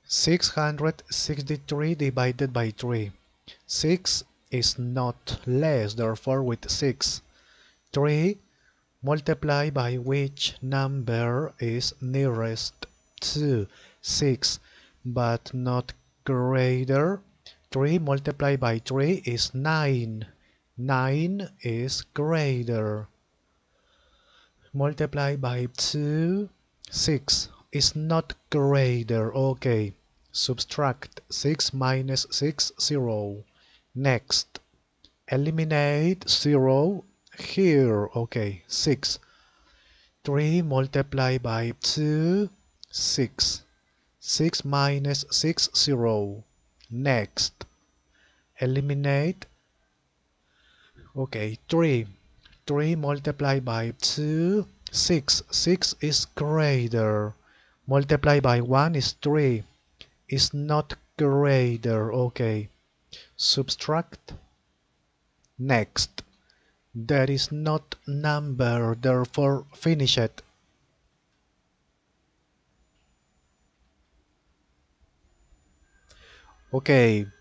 663 divided by 3. 6 is not less, therefore with 6. 3 multiply by which number is nearest to 6 but not greater. 3 multiplied by 3 is 9. 9 is greater. Multiply by 2, 6 is not greater. Okay, subtract 6 minus 6, 0. Next, eliminate 0 here. Okay, 6. 3 multiplied by 2, 6. 6 minus 6, 0. Next, eliminate. Okay, 3. 3 multiplied by 2, 6. 6 is greater. Multiply by 1 is 3. Is not greater. Okay. Subtract. Next. There is not number, therefore finish it. Okay.